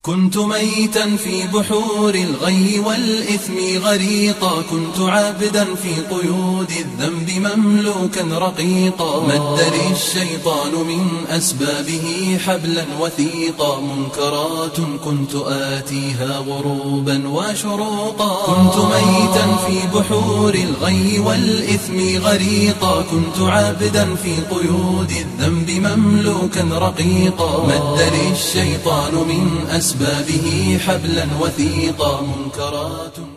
كنت ميتا في بحور الغي والإثم غريقا، كنت عابدا في قيود الذنب مملوكا رقيقا، مد لي الشيطان من أسبابه حبلا وثيقا، منكرات كنت آتيها غروبا وشروقا. كنت ميتا في بحور الغي والإثم غريقا، كنت عابدا في قيود الذنب مملوكا رقيقا، مد لي الشيطان من أسبابه حبلا وثيقا، منكرات